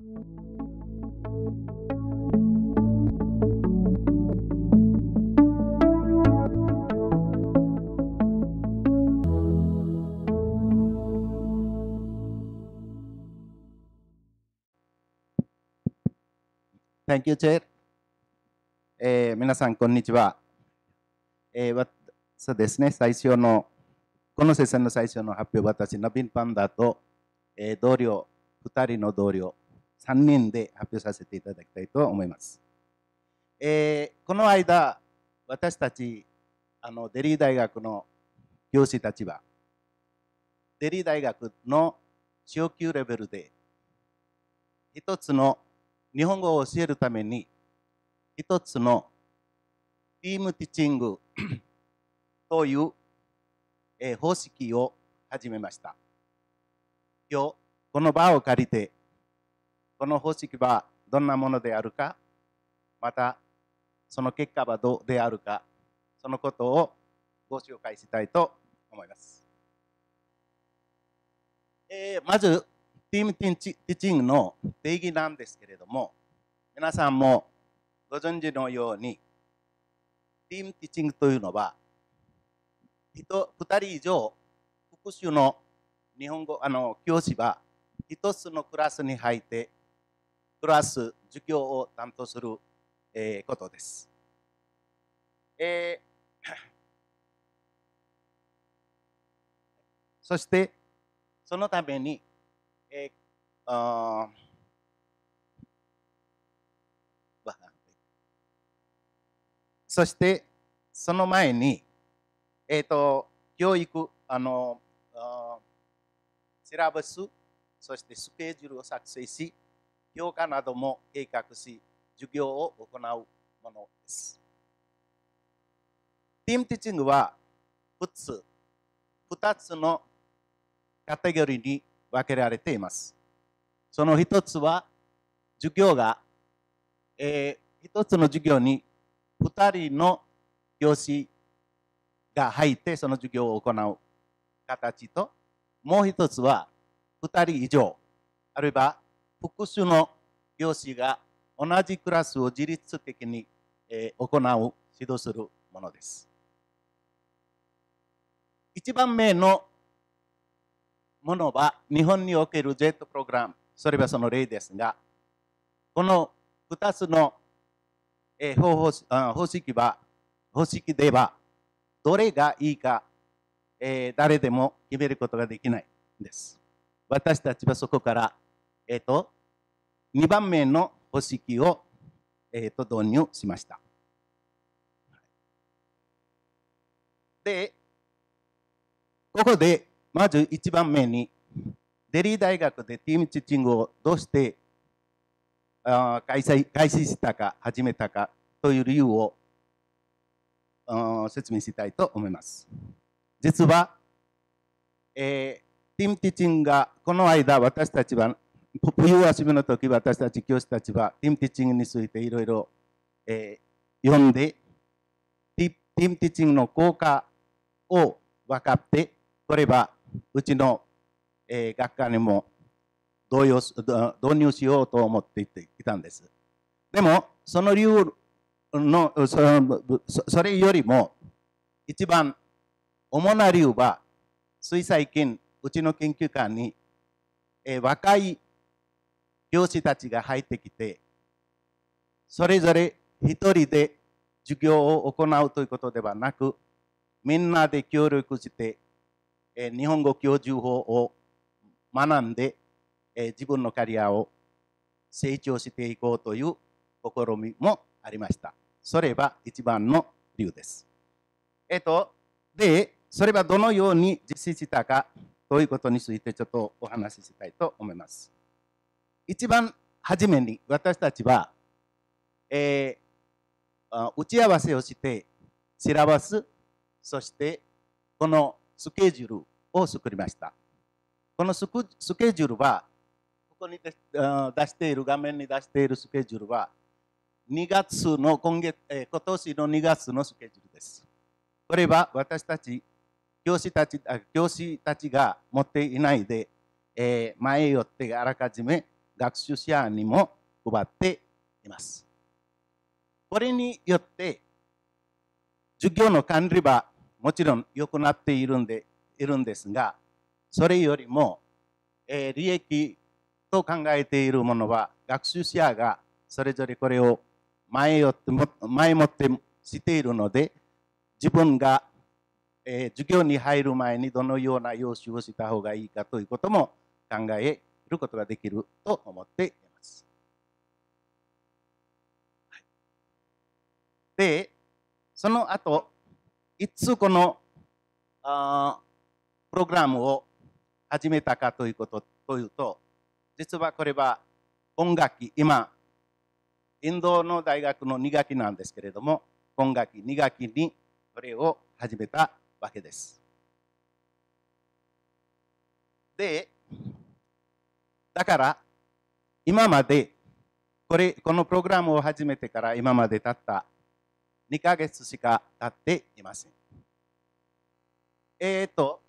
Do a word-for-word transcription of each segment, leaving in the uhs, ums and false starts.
Thank you, Chair. えー、皆さん、こんにちは。えー、わそうですね、最初の、このセッションの最初の発表、私、ナビンパンダと、えー、同僚、ふたりの同僚、さんにんで発表させていただきたいと思います。えー、この間、私たち、あのデリー大学の教師たちは、デリー大学の昇級レベルで、一つの日本語を教えるために、一つのティームティッチングという、えー、方式を始めました。今日、この場を借りて、この方式はどんなものであるか、また、その結果はどうであるか、そのことをご紹介したいと思います。えー、まず、ティームティッチングの定義なんですけれども、皆さんもご存知のように、ティームティッチングというのは、ふたり以上、複数の日本語あの教師は一つのクラスに入って、クラス授業を担当する、えー、ことです。えー、そして、そのために、えー、あそして、その前に、えーと、教育、あの、あシラバス、そしてスケジュールを作成し、評価なども計画し、授業を行うものです。ティームティッチングはふつ、ふたつのカテゴリーに分けられています。その一つは、授業が、えー、一つの授業にふたりの教師が入ってその授業を行う形と、もう一つはふたり以上、あるいは複数の教師が同じクラスを自律的に、えー、行う、指導するものです。一番目のものは日本における ジェット プログラム、それはその例ですが、このふたつの、えー、方法方式は、方式では、どれがいいか、えー、誰でも決めることができないんです。私たちはそこから、えー、とにばんめの方式を、えー、と導入しました。で、ここでまずいちばんめに、デリー大学でティームティッチングをどうしてあ開催開始したか、始めたかという理由を説明したいと思います。実は、えー、ティームティッチングがこの間、私たちは、冬休みの時、私たち教師たちは、ティームティッチングについていろいろ読んで、ティームティッチングの効果を分かって、これはうちの、えー、学科にも導用導入しようと思っていたんです。でも、その理由のそそれよりも、一番主な理由は、つい最近、うちの研究官に、えー、若い教師たちが入ってきて、それぞれ一人で授業を行うということではなく、みんなで協力して、えー、日本語教授法を学んで、えー、自分のキャリアを成長していこうという試みもありました。それは一番の理由です。えっと、で、それはどのように実施したかということについてちょっとお話ししたいと思います。一番初めに私たちは、えー、打ち合わせをして、シラバス、そしてこのスケジュールを作りました。このスケジュールは、ここに出している、画面に出しているスケジュールは、にがつの今月、えー、今年のにがつのスケジュールです。これは私たち、教師たち、教師たちが持っていないで、えー、前よってあらかじめ学習者にも配っています。これによって授業の管理はもちろん良くなっているんでいるんですが、それよりも、えー、利益と考えているものは学習者がそれぞれこれを前よっても前もってしているので、自分が、えー、授業に入る前にどのような予習をした方がいいかということも考えることができると思っています。で、その後、いつこのあプログラムを始めたかということというと、実はこれは今学期、今、インドの大学のに学期なんですけれども、今学期に学期にこれを始めたわけです。で、だから今までこれこのプログラムを始めてから今までたったにかげつしか経っていません。えっと、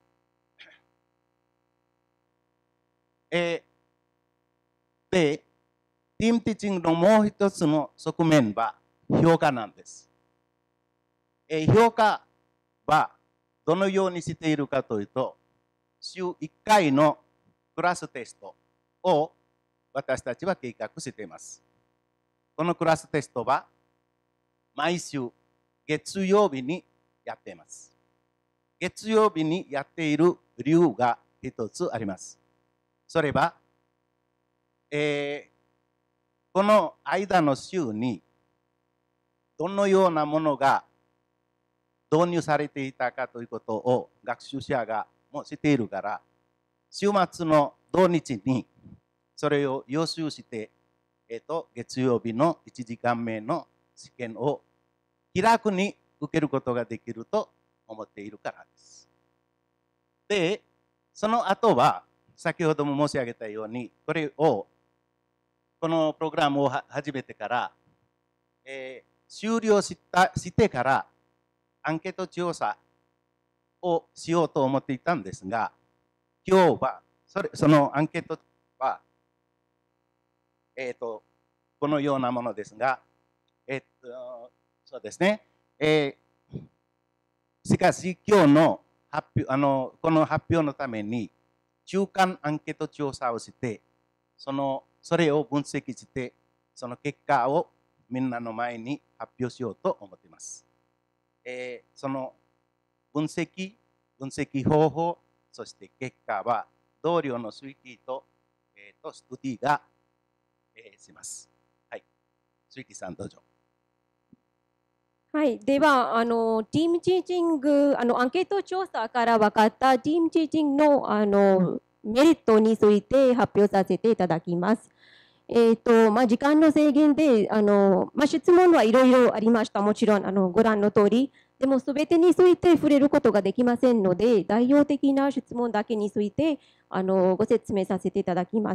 えー、で、ティームティーチングのもう一つの側面は評価なんです。えー、評価はどのようにしているかというと、週いっかいのクラステストを私たちは計画しています。このクラステストは毎週月曜日にやっています。月曜日にやっている理由が一つあります。それは、えー、この間の週にどのようなものが導入されていたかということを学習者がもう知っているから、週末の土日にそれを予習して、えー、と月曜日のいちじかんめの試験を気楽に受けることができると思っているからです。で、その後は先ほども申し上げたように、これをこのプログラムを始めてから、えー、終了したしてからアンケート調査をしようと思っていたんですが、今日はそれそのアンケートは、えー、とこのようなものですが、えー、とそうですね、えー、しかし今日の発表あのこの発表のために中間アンケート調査をして、そのそれを分析して、その結果をみんなの前に発表しようと思っています。えー、その分析、分析方法、そして結果は同僚のスイキーと、えー、とストディが、えー、します。はい。スイキーさんどうぞ。 はい、ではあの、ティームチーチング、あのアンケート調査から分かったティームチーチングの、あのメリットについて発表させていただきます。えーとまあ、時間の制限であの、まあ、質問はいろいろありました。もちろんあのご覧の通り。でも、すべてについて触れることができませんので、代表的な質問だけについてあのご説明させていただきます。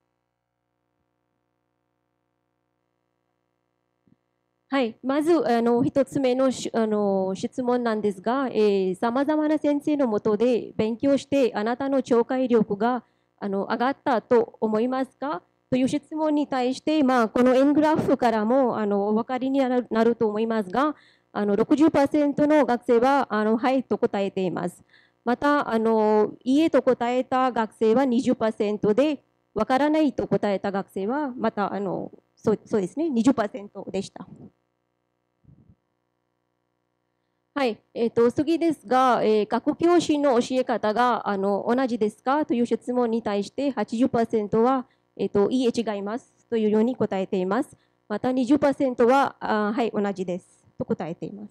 はい、まずあの一つ目のあの質問なんですが、さまざまな先生のもとで勉強してあなたの聴解力があの上がったと思いますかという質問に対して、まあ、この円グラフからもあのお分かりになる、なると思いますが、あの ろくじゅっパーセント の学生はあのはいと答えています。またあのいいえと答えた学生は にじゅっパーセント で、わからないと答えた学生はまたあのそう、そうですね、にじゅっパーセント でした。はい、えー、と次ですが、えー、学教師の教え方があの同じですかという質問に対して はちじゅっパーセント は、えー、といいえ違いますというように答えています。また にじゅっパーセント はあはい同じですと答えています。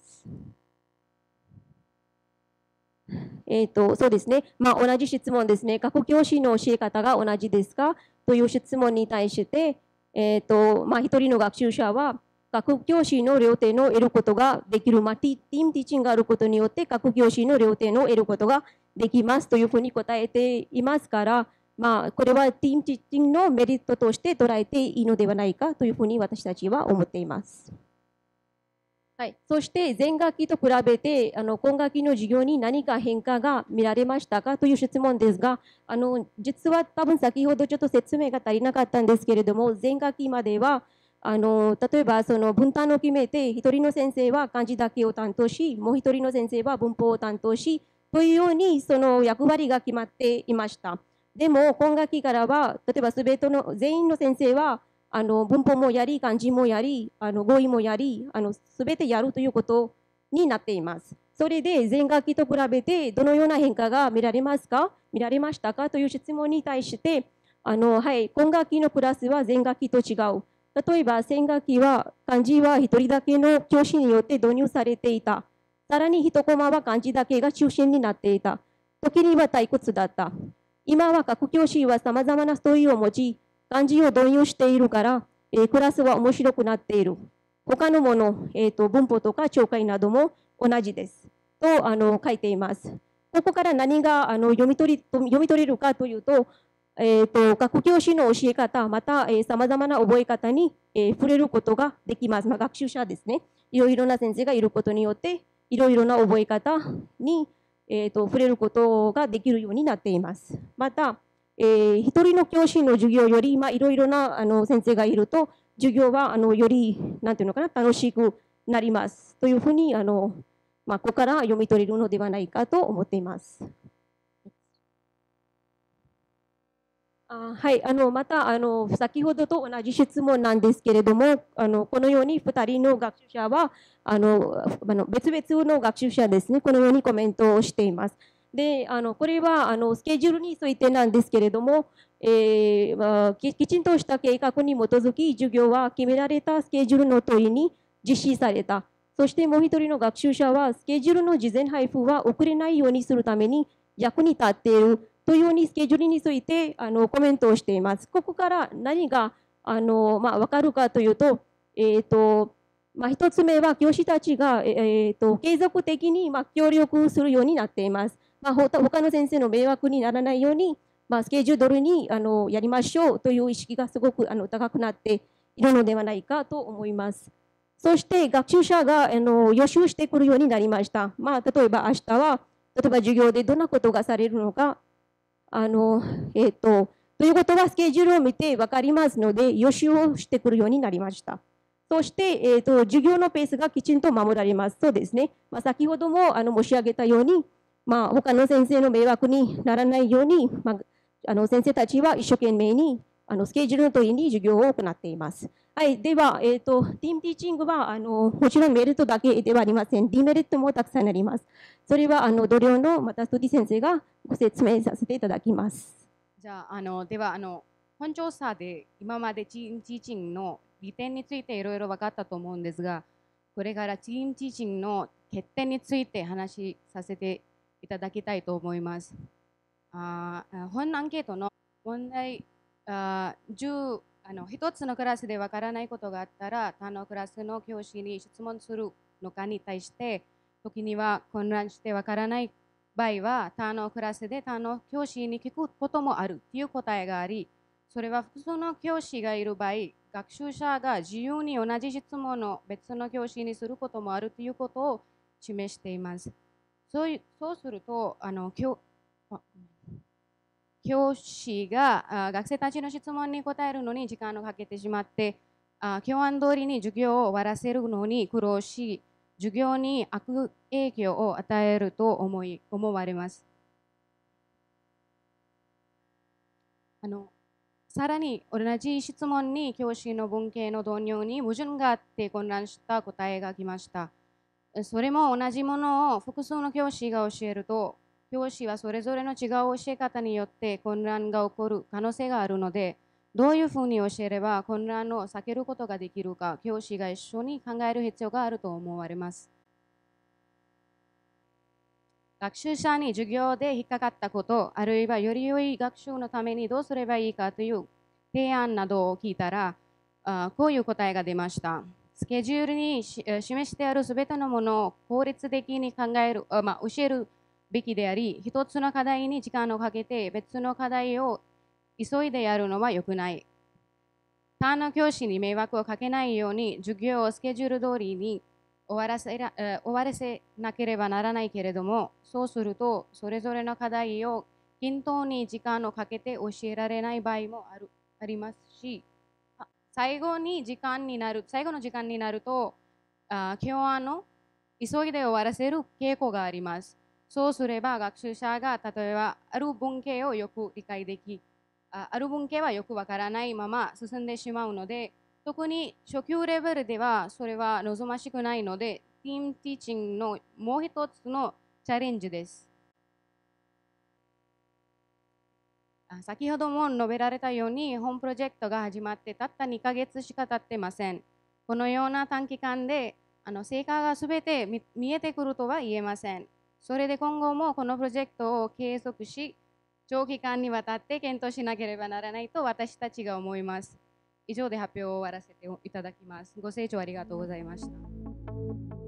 えー、とそうですね、まあ、同じ質問ですね。学教師の教え方が同じですかという質問に対して、えーとまあ、一人の学習者は学教師の両手の得ることができる、まあ、ティームティーチングがあることによって学教師の両手の得ることができますというふうに答えていますから、まあ、これはティームティーチングのメリットとして捉えていいのではないかというふうに私たちは思っています。 はい、そして前学期と比べてあの今学期の授業に何か変化が見られましたかという質問ですが、あの実は多分先ほどちょっと説明が足りなかったんですけれども、前学期まではあの例えばその分担を決めて、一人の先生は漢字だけを担当し、もう一人の先生は文法を担当し、というようにその役割が決まっていました。でも今学期からは、例えばすべての全員の先生はあの文法もやり、漢字もやり、あの語彙もやり、あのすべてやるということになっています。それで前学期と比べてどのような変化が見られますか、見られましたかという質問に対して、あのはい、今学期のクラスは前学期と違う。例えば先学期は漢字は一人だけの教師によって導入されていた。さらに一コマは漢字だけが中心になっていた。時には退屈だった。今は各教師はさまざまなストーリーを持ち、漢字を導入しているから、えー、クラスは面白くなっている。他のもの、えーと、文法とか聴解なども同じです。とあの書いています。ここから何があの読み取り読み取れるかというと、えーと、各教師の教え方、またさまざまな覚え方に、えー、触れることができます。まあ、学習者ですね。いろいろな先生がいることによって、いろいろな覚え方に、えーと、触れることができるようになっています。また、えー、一人の教師の授業より、まあ、いろいろなあの先生がいると、授業はあのより、なんていうのかな、楽しくなりますというふうに、あの、まあ、ここから読み取れるのではないかと思っています。あはい、あのまたあの先ほどと同じ質問なんですけれども、あのこのようにふたりの学習者はあのあの別々の学習者ですね、このようにコメントをしています。で、あのこれはあのスケジュールについてなんですけれども、えーまあ、ききちんとした計画に基づき、授業は決められたスケジュールの問いに実施された。そしてもう一人の学習者は、スケジュールの事前配布は遅れないようにするために役に立っているというようにスケジュールについてあのコメントをしています。ここから何があの、まあ、分かるかというと、えーとまあ、一つ目は教師たちが、えーと、継続的に、まあ、協力するようになっています。まあ、他の先生の迷惑にならないように、まあ、スケジュールにあのやりましょうという意識がすごくあの高くなっているのではないかと思います。そして学習者があの予習してくるようになりました。まあ、例えば明日は例えば授業でどんなことがされるのか、あの、えっ、ー、と、ということはスケジュールを見て分かりますので、予習をしてくるようになりました。そして、えっ、ー、と、授業のペースがきちんと守られます。そうですね。まあ、先ほどもあの申し上げたように、まあ、他の先生の迷惑にならないように、まあ、あの先生たちは一生懸命にあのスケジュールの通りに授業を行っています。はい、では、えーと、ティームティーチングはあのもちろんメリットだけではありません。ディメリットもたくさんあります。それはあの同僚のまたストディ先生がご説明させていただきます。 じゃあ、あのではあの本調査で今までチームティーチングの利点についていろいろ分かったと思うんですが、これからチームティーチングの欠点について話しさせていただきたいと思います。あ本アンケートの問題あじゅうあの一つのクラスでわからないことがあったら他のクラスの教師に質問するのかに対して時には混乱してわからない場合は他のクラスで他の教師に聞くこともあるという答えがあり、それは複数の教師がいる場合、学習者が自由に同じ質問を別の教師にすることもあるということを示しています。そうそうするとあの教教師が学生たちの質問に答えるのに時間をかけてしまって、教案通りに授業を終わらせるのに苦労し、授業に悪影響を与えると思い思われます。あのさらに同じ質問に教師の文系の導入に矛盾があって混乱した答えが来ました。それも同じものを複数の教師が教えると、教師はそれぞれの違う教え方によって混乱が起こる可能性があるので、どういうふうに教えれば混乱を避けることができるか、教師が一緒に考える必要があると思われます。学習者に授業で引っかかったこと、あるいはより良い学習のためにどうすればいいかという提案などを聞いたら、あこういう答えが出ました。スケジュールに示してあるすべてのものを効率的に考える、まあ、教えるべきであり、一つの課題に時間をかけて別の課題を急いでやるのは良くない。他の教師に迷惑をかけないように授業をスケジュール通りに終わらせら、えー終わらせなければならないけれども、そうするとそれぞれの課題を均等に時間をかけて教えられない場合もあるありますし、あ最後に時間になる最後の時間になると、あ今日はの急いで終わらせる傾向があります。そうすれば学習者が例えばある文系をよく理解でき、あある文系はよくわからないまま進んでしまうので、特に初級レベルではそれは望ましくないので、ティームティーチングのもう一つのチャレンジです。あ先ほども述べられたように、本プロジェクトが始まってたったにかげつしか経ってません。このような短期間であの成果がすべて見見えてくるとは言えません。それで今後もこのプロジェクトを継続し、長期間にわたって検討しなければならないと私たちが思います。以上で発表を終わらせていただきます。ご清聴ありがとうございました。